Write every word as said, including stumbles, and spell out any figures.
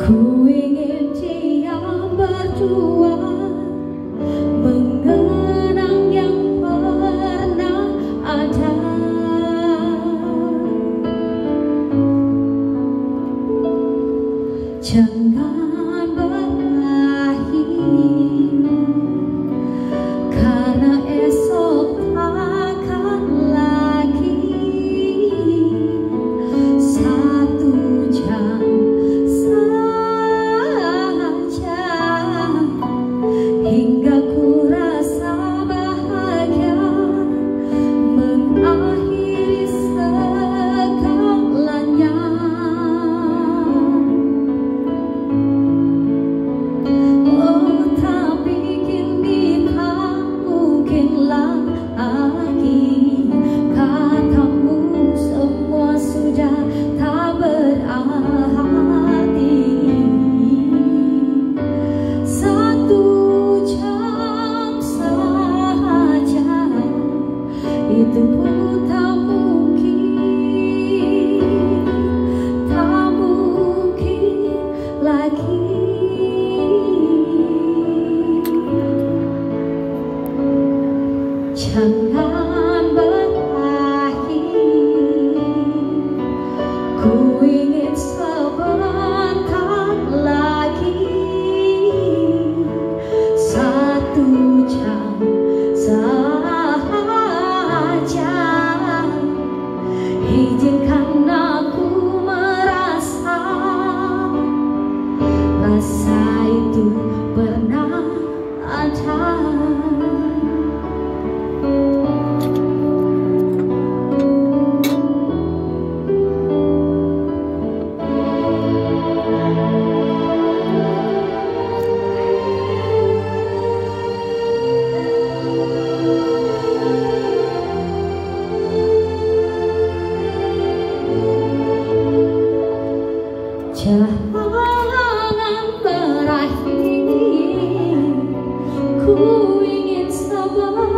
Ku ingin dia berjuang mengenang yang pernah ada. Jangan berakhir, karena esok takkan lagi. Satu jam saja hingga ku rasa bahagia mengakhiri segalanya. Oh, tapi kini tak mungkin lagi. Katamu semua sudah tak berarti. Satu jam saja itu pun tak mungkin, tak mungkin lagi. Jangan berakhir, ku ingin sebentar lagi. Satu jam saja, izinkan aku merasa rasa itu pernah ada. Jangan berakhir, ku ingin sabar.